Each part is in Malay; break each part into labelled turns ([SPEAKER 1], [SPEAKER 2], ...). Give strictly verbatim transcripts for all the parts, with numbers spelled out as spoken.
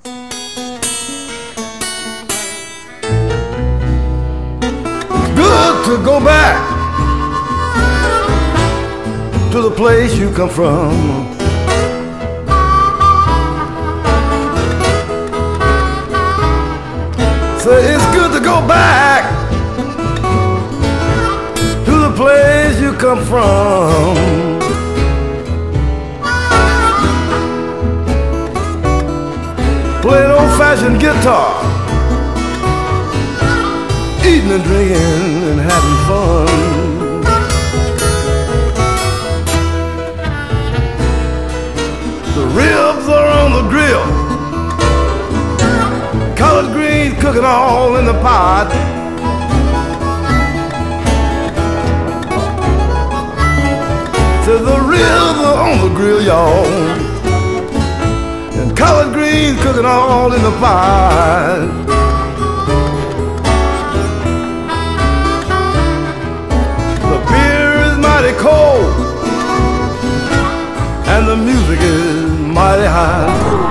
[SPEAKER 1] Good to go back to the place you come from. Say it's good to go back to the place you come from. Playing old-fashioned guitar, eating and drinking and having fun. The ribs are on the grill, collard greens cooking all in the pot. So the ribs are on the grill, y'all, and collard greens cooking all in the pot. The beer is mighty cold, and the music is mighty high.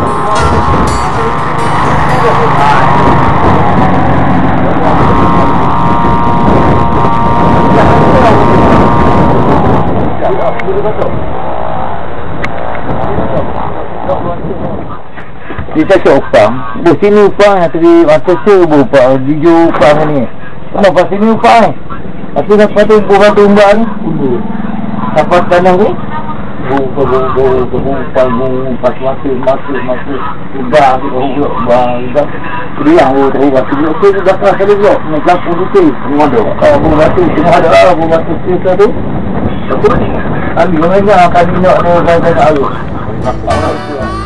[SPEAKER 2] Dia cakap upang, di sini upang yang tadi masa saya berupang, jujur upang ni. Kenapa sini upang ni? Tapi lepas tu upang tumbak ni, dapat tanah ni, upang pas masuk, masuk, masuk, ubah, ubah, ubah. Dia yang tu tadi waktu dia, okey tu belakang sekali pula, nak lampu putih, semua ada. Abu batu, semua ada lah, abu batu cerita tu. Ambil mereka akan minyak ni, saya tak tahu.